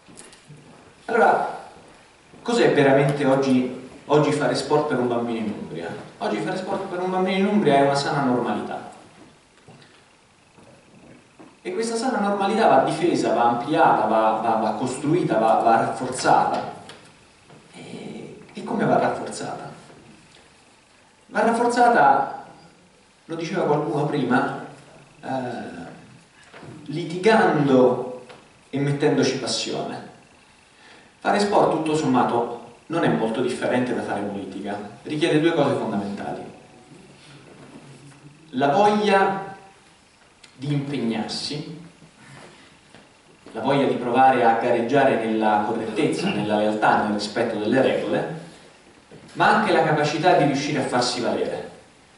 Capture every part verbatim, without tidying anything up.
Allora, cos'è veramente oggi, oggi fare sport per un bambino in Umbria? Oggi fare sport per un bambino in Umbria è una sana normalità. E questa sana normalità va difesa, va ampliata, va, va, va costruita, va, va rafforzata. E, e come va rafforzata? Va rafforzata, lo diceva qualcuno prima, eh, litigando e mettendoci passione. Fare sport tutto sommato non è molto differente da fare politica, richiede due cose fondamentali: la voglia di impegnarsi, la voglia di provare a gareggiare nella correttezza, nella lealtà, nel rispetto delle regole, ma anche la capacità di riuscire a farsi valere.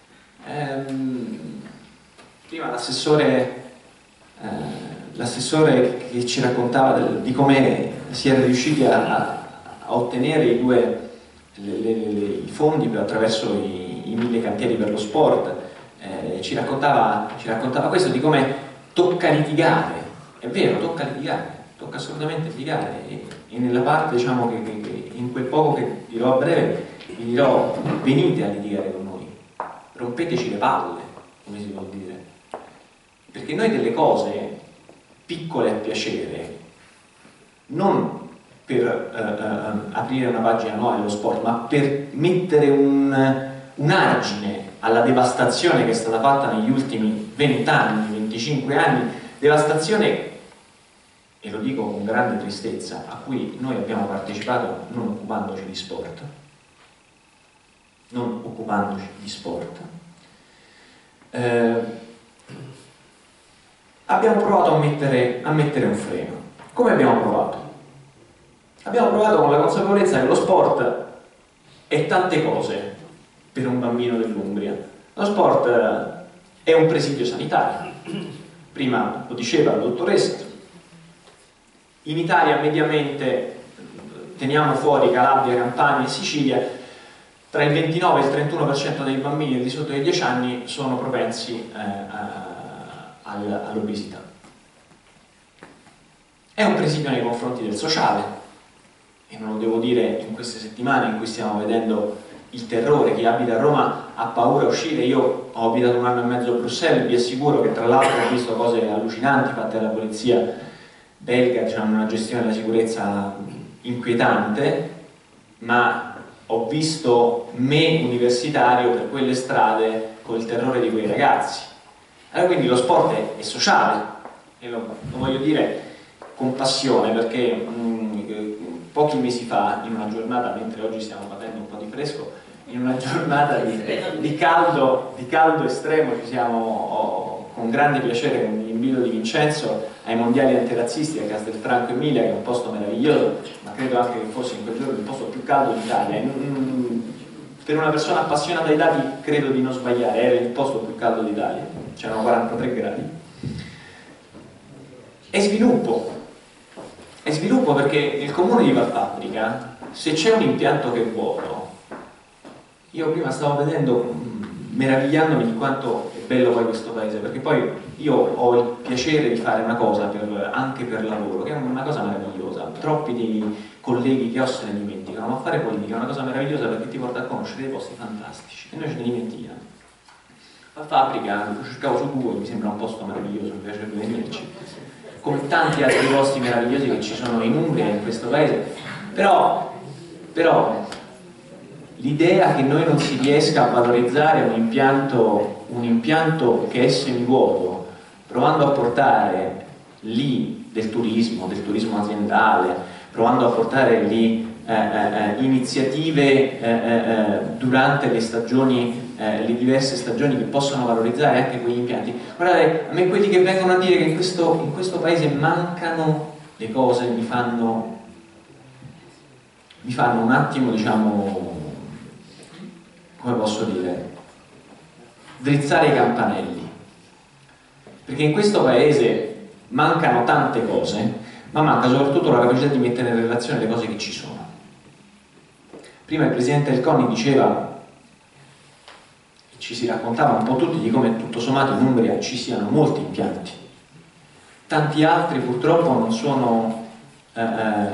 Ehm, prima l'assessore eh, l'assessore che ci raccontava del, di come si era riusciti a, a, a ottenere i due le, le, le, i fondi per, attraverso i, i mille cantieri per lo sport, eh, ci, raccontava, ci raccontava questo, di come tocca litigare. È vero, tocca litigare, tocca assolutamente litigare, e, e nella parte, diciamo, che, che, che in quel poco che dirò a breve vi dirò: venite a litigare con noi, rompeteci le palle, come si vuol dire, perché noi delle cose piccole a piacere, non per eh, eh, aprire una pagina nuova nello sport, ma per mettere un, un argine alla devastazione che è stata fatta negli ultimi vent'anni, venticinque anni, devastazione, e lo dico con grande tristezza, a cui noi abbiamo partecipato non occupandoci di sport, non occupandoci di sport. Eh, abbiamo provato a mettere, a mettere un freno. Come abbiamo provato? Abbiamo provato con la consapevolezza che lo sport è tante cose per un bambino dell'Umbria. Lo sport è un presidio sanitario, prima lo diceva la dottoressa. In Italia mediamente, teniamo fuori Calabria, Campania e Sicilia, tra il ventinove e il trentuno per cento dei bambini al di sotto dei dieci anni sono propensi eh, all'obesità. È un presidio nei confronti del sociale, e non lo devo dire in queste settimane in cui stiamo vedendo il terrore. Chi abita a Roma ha paura a uscire. Io ho abitato un anno e mezzo a Bruxelles, vi assicuro che tra l'altro ho visto cose allucinanti fatte dalla polizia belga, diciamo, una gestione della sicurezza inquietante, ma ho visto me universitario per quelle strade con il terrore di quei ragazzi. Allora, quindi lo sport è, è sociale, e lo, lo voglio dire con passione, perché mh, pochi mesi fa, in una giornata, mentre oggi stiamo patendo un po' di fresco, in una giornata di, di, caldo, di caldo estremo, ci siamo oh, con grande piacere, con l'invito di Vincenzo, ai mondiali antirazzisti a Castelfranco Emilia, che è un posto meraviglioso, ma credo anche che fosse in quel giorno il posto più caldo d'Italia. Per una persona appassionata ai dati credo di non sbagliare, era il posto più caldo d'Italia, c'erano quarantatré gradi. E sviluppo, e sviluppo perché nel comune di Valpaprica, se c'è un impianto che è vuoto, io prima stavo vedendo, meravigliandomi di quanto è bello poi questo paese, perché poi io ho il piacere di fare una cosa per, anche per lavoro, che è una cosa meravigliosa. Troppi dei colleghi che ho se ne dimenticano, ma fare politica è una cosa meravigliosa perché ti porta a conoscere dei posti fantastici, e noi ce ne dimentichiamo. La fabbrica, lo cercavo su Google, mi sembra un posto meraviglioso, mi piacerebbe venirci, come tanti altri posti meravigliosi che ci sono in Umbria e in questo paese. Però, però l'idea che noi non si riesca a valorizzare un impianto, un impianto che è semivuoto, provando a portare lì del turismo, del turismo aziendale, provando a portare lì eh, eh, iniziative eh, eh, durante le stagioni, eh, le diverse stagioni che possono valorizzare anche quegli impianti. Guardate, a me quelli che vengono a dire che in questo, in questo paese mancano le cose mi fanno, mi fanno un attimo, diciamo, come posso dire, drizzare i campanelli, perché in questo paese mancano tante cose, ma manca soprattutto la capacità di mettere in relazione le cose che ci sono. Prima il presidente del CONI diceva, ci si raccontava un po' tutti di come tutto sommato in Umbria ci siano molti impianti, tanti altri purtroppo non sono, eh,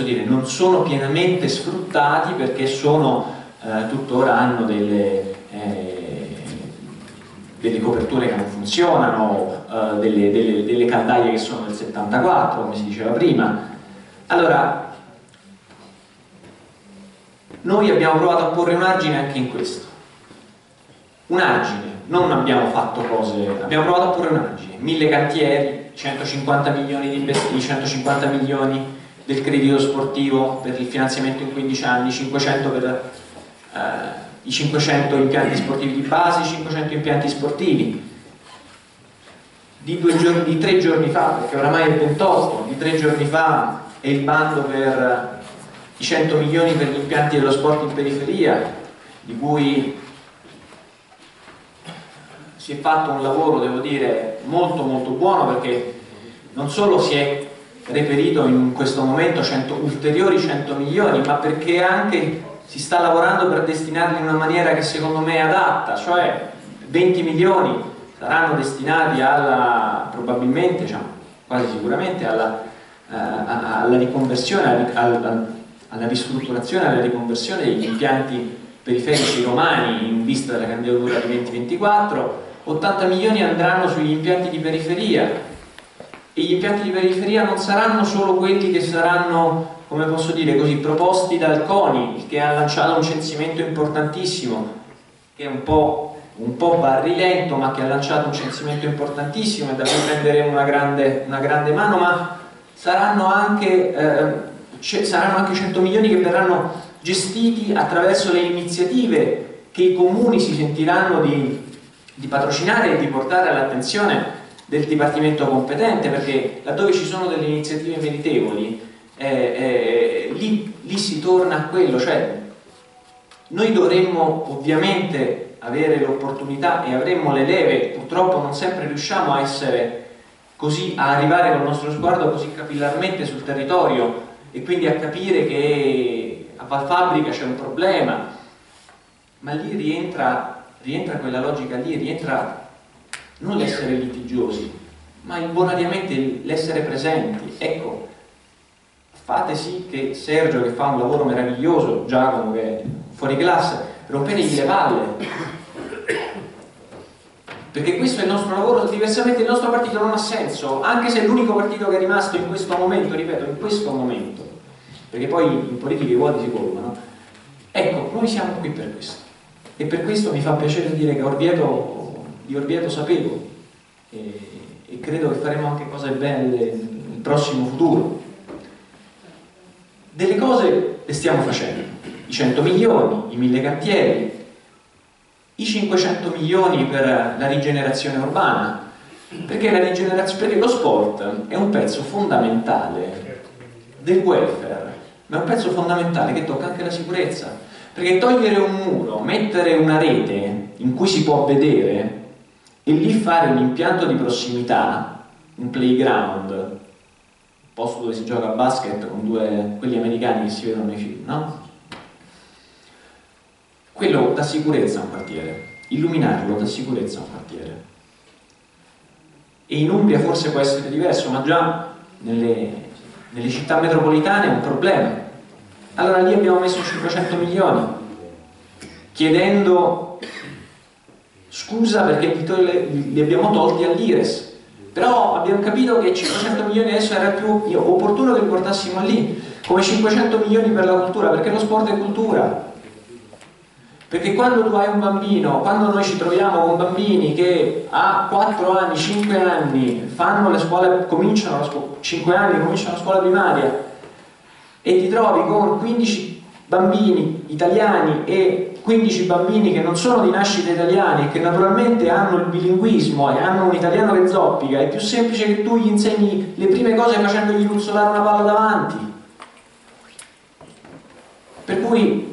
posso dire, non sono pienamente sfruttati perché sono eh, tuttora hanno delle, eh, delle coperture che non funzionano, eh, delle, delle, delle caldaie che sono del settantaquattro, come si diceva prima. Allora, noi abbiamo provato a porre un argine anche in questo. Un argine, non abbiamo fatto cose, abbiamo provato a porre un argine, mille cantieri, centocinquanta milioni di investimenti, centocinquanta milioni del credito sportivo per il finanziamento in quindici anni, cinquecento per eh, i cinquecento impianti sportivi di base, cinquecento impianti sportivi. Di, due giorni, di tre giorni fa, perché oramai è il ventotto, di tre giorni fa è il bando per i cento milioni per gli impianti dello sport in periferia, di cui si è fatto un lavoro, devo dire, molto molto buono, perché non solo si è reperito in questo momento cento, ulteriori cento milioni, ma perché anche si sta lavorando per destinarli in una maniera che secondo me è adatta, cioè venti milioni saranno destinati alla, probabilmente, diciamo, quasi sicuramente alla, uh, alla riconversione, alla, alla ristrutturazione, alla riconversione degli impianti periferici romani in vista della candidatura di duemilaventiquattro. ottanta milioni andranno sugli impianti di periferia, e gli impianti di periferia non saranno solo quelli che saranno, come posso dire così, proposti dal CONI, che ha lanciato un censimento importantissimo, che è un po', un po' barrilento, ma che ha lanciato un censimento importantissimo e da cui prenderemo una grande, una grande mano, ma saranno anche, eh, saranno anche cento milioni che verranno gestiti attraverso le iniziative che i comuni si sentiranno di, di patrocinare e di portare all'attenzione del dipartimento competente, perché laddove ci sono delle iniziative meritevoli, eh, eh, lì, lì si torna a quello, cioè noi dovremmo ovviamente avere l'opportunità e avremmo le leve, purtroppo non sempre riusciamo a essere così, a arrivare col nostro sguardo così capillarmente sul territorio e quindi a capire che a Valfabbrica c'è un problema, ma lì rientra, rientra quella logica lì, rientra non l'essere litigiosi, ma bonariamente l'essere presenti. Ecco, fate sì che Sergio, che fa un lavoro meraviglioso, Giacomo che è fuori classe, rompetegli le palle, perché questo è il nostro lavoro, diversamente il nostro partito non ha senso, anche se è l'unico partito che è rimasto in questo momento, ripeto, in questo momento, perché poi in politica i vuoti si colmano. Ecco, noi siamo qui per questo, e per questo mi fa piacere dire che Orvieto di Orvieto sapevo e, e credo che faremo anche cose belle nel prossimo futuro. Delle cose le stiamo facendo, i cento milioni, i mille cantieri, i cinquecento milioni per la rigenerazione urbana, perché, la rigenerazione, perché lo sport è un pezzo fondamentale del welfare, ma è un pezzo fondamentale che tocca anche la sicurezza, perché togliere un muro, mettere una rete in cui si può vedere e lì fare un impianto di prossimità, un playground, un posto dove si gioca a basket con due, quelli americani che si vedono nei film, no? Quello dà sicurezza a un quartiere, illuminarlo dà sicurezza a un quartiere. E in Umbria forse può essere diverso, ma già nelle, nelle città metropolitane è un problema. Allora lì abbiamo messo cinquecento milioni, chiedendo scusa perché li abbiamo tolti all'Ires, però abbiamo capito che cinquecento milioni adesso era più opportuno che li portassimo lì, come cinquecento milioni per la cultura, perché lo sport è cultura. Perché quando tu hai un bambino, quando noi ci troviamo con bambini che a quattro anni, cinque anni fanno le scuole, cominciano la scuola, cinque anni cominciano la scuola primaria, e ti trovi con quindici bambini italiani e quindici bambini che non sono di nascita italiani e che naturalmente hanno il bilinguismo e hanno un italiano che zoppica, è più semplice che tu gli insegni le prime cose facendogli ruzzolare una palla davanti. Per cui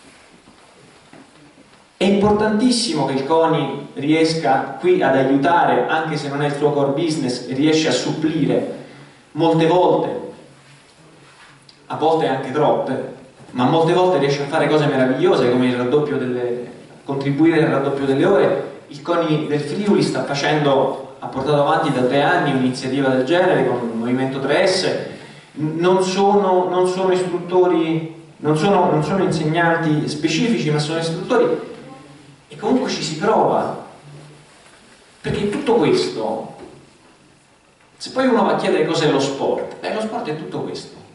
è importantissimo che il CONI riesca qui ad aiutare, anche se non è il suo core business, e riesce a supplire molte volte, a volte anche troppe, ma molte volte riesce a fare cose meravigliose come il raddoppio delle, contribuire al raddoppio delle ore. Il CONI del Friuli sta facendo, ha portato avanti da tre anni un'iniziativa del genere con il Movimento tre S, non sono, non sono istruttori, non sono, non sono insegnanti specifici, ma sono istruttori, e comunque ci si prova, perché tutto questo, se poi uno va a chiedere cos'è lo sport, beh, lo sport è tutto questo.